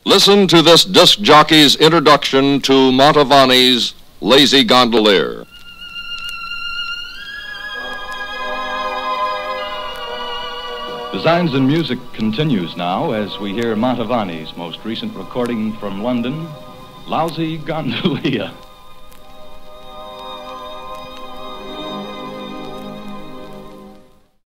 Listen to this disc jockey's introduction to Mantovani's Lazy Gondolier. Designs in Music continues now as we hear Mantovani's most recent recording from London, Lousy Gondolier.